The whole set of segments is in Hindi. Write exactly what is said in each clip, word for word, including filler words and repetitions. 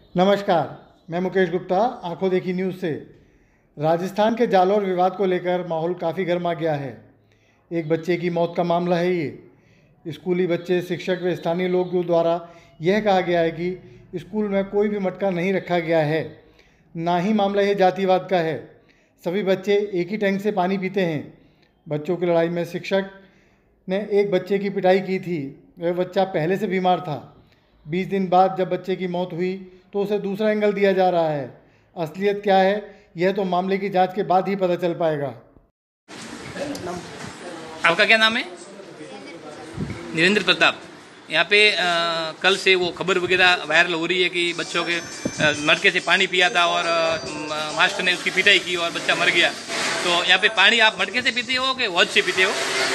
नमस्कार, मैं मुकेश गुप्ता, आंखों देखी न्यूज़ से। राजस्थान के जालौर विवाद को लेकर माहौल काफ़ी गर्मा गया है। एक बच्चे की मौत का मामला है ये। स्कूली बच्चे, शिक्षक व स्थानीय लोगों द्वारा यह कहा गया है कि स्कूल में कोई भी मटका नहीं रखा गया है। ना ही मामला यह जातिवाद का है। सभी बच्चे एक ही टैंक से पानी पीते हैं। बच्चों की लड़ाई में शिक्षक ने एक बच्चे की पिटाई की थी। वह बच्चा पहले से बीमार था। बीस दिन बाद जब बच्चे की मौत हुई तो उसे दूसरा एंगल दिया जा रहा है। असलियत क्या है, यह तो मामले की जांच के बाद ही पता चल पाएगा। आपका क्या नाम है? निरेंद्र प्रताप। यहाँ पे आ, कल से वो खबर वगैरह वायरल हो रही है कि बच्चों के आ, मटके से पानी पिया था और आ, मास्टर ने उसकी पिटाई की और बच्चा मर गया। तो यहाँ पे पानी आप मटके से पीते हो कि वॉच से पीते हो?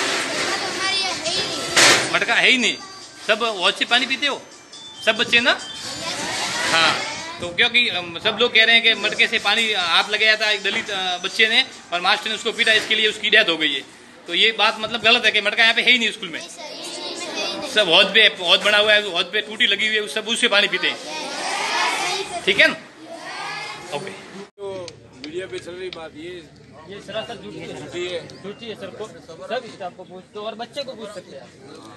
मटका है ही नहीं, सब वॉच से पानी पीते हो सब बच्चे ना? हाँ, तो क्योंकि सब लोग कह रहे हैं कि मटके से पानी हाथ लगाया था एक दलित बच्चे ने और मास्टर ने उसको पीटा, इसके लिए उसकी डेथ हो गई है। तो ये बात मतलब गलत है कि मटका यहाँ पे है ही नहीं स्कूल में। सब हौद पे हौद बना हुआ है, हौद पे टूटी लगी हुई है, सब उससे पानी पीते हैं। ठीक है ना? ओके। तो मीडिया पे चल रही बात ये ये सरासर झूठी है, झूठी है, झूठी है। सर को सब स्टाफ को पूछ दो और बच्चे को पूछ सकते हैं।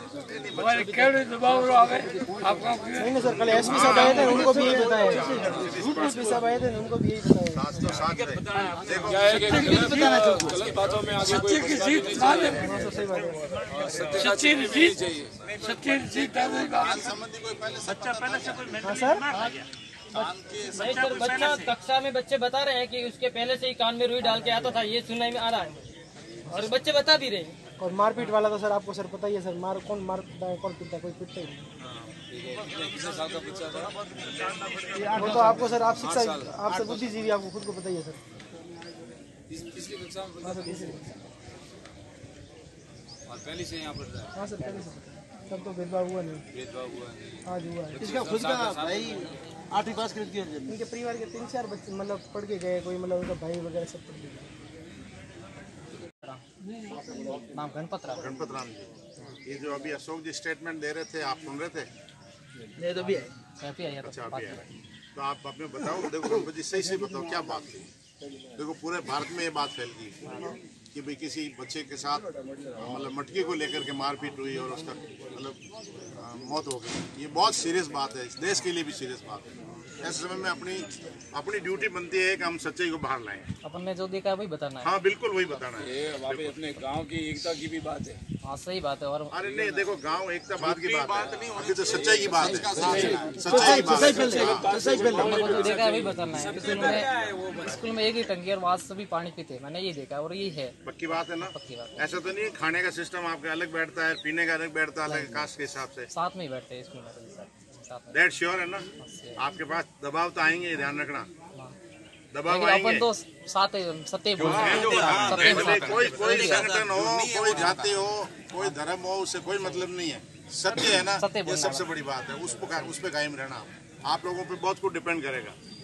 दबाव नहीं नहीं सर, कल एसपी साहब आए थे, उनको भी यही बताया। एसपी साहब आए थे, उनको भी यही बताया। क्या है कि गलत बातों में आगे कोई सही बात है। सच्ची जीत चाहिए। सच्ची जीत बच्चा पहले से कोई हाँ सर, नहीं सर, बच्चा कक्षा में बच्चे बता रहे हैं कि उसके पहले से ही कान में रुई डाल के आता था, ये सुनने में आ रहा है और बच्चे बता भी रहे हैं। और मारपीट वाला तो सर आपको सर पता ही है सर, मार कौन मारता है, कौन पीटता है, कोई पीटता ही नहीं। कितने साल का बच्चा था? वो तो आपको सर, आप शिक्षा, आप सर बुद्धिजीवी, आपको खुद को पता ही है सर। किसकी कक्षा में? हाँ सर, इसी और पहले से यहाँ पर रहा है? हाँ सर, पहले से तब तो भेदभाव हुआ नहीं, भेदभाव हुआ नहीं। आज हुआ है। इसका खुद का भाई आठवीं पास कर दिया। इनके परिवार के तीन चार बच्चे मतलब पढ़ के गए, कोई मतलब उनका भाई वगैरह सब पढ़ के गए। नाम गणपत राम। गणपत राम जी, ये जो अभी अशोक जी स्टेटमेंट दे रहे थे, आप सुन रहे थे? नहीं तो भी है, काफी है यार। अच्छा, अभी आ रहा है। तो आप अपने बताओ, देखो गणपत जी सही से बताओ क्या बात थी। देखो पूरे भारत में ये बात फैल गई कि भाई किसी बच्चे के साथ मतलब मटके को लेकर के मारपीट हुई और उसका मतलब मौत हो गई। ये बहुत सीरियस बात है, इस देश के लिए भी सीरियस बात है। ऐसे समय में अपनी अपनी ड्यूटी बनती है कि हम सच्चाई को बाहर लाएं। अपन ने जो देखा है वही बताना है। हाँ बिल्कुल वही बताना है। ये वहाँ पे अपने गांव की एकता की भी बात है। हाँ सही बात है। और अरे नहीं, देखो गांव एकता बात की बात है, अभी तो सच्चाई की बात है। सच्चाई की बात है, अपन जो देखा है वही बताना है। स्कूल में स्कूल में एक ही टंकी और वहाँ सभी पानी पीते, मैंने ये देखा और ये है पक्की बात है ना। पक्की बात। ऐसा तो नहीं खाने का सिस्टम आपका अलग बैठता है, पीने का अलग बैठता है, अलग कास्ट के हिसाब से साथ में ही बैठते हैं स्कूल में सभी साथ में। डेट श्योर है ना। आपके पास दबाव तो आएंगे, ध्यान रखना, दबाव लेकिन आएंगे। अपन तो साथ सत्य बोलते हैं, सत्य में भले साथ कोई हैं। कोई संगठन हो, कोई जाति हो, कोई धर्म हो, उससे कोई मतलब नहीं है। सत्य है ना, सत्य ये बोलना सबसे बड़ी बात है। उस पर उस पर कायम रहना आप लोगों पे बहुत कुछ डिपेंड करेगा।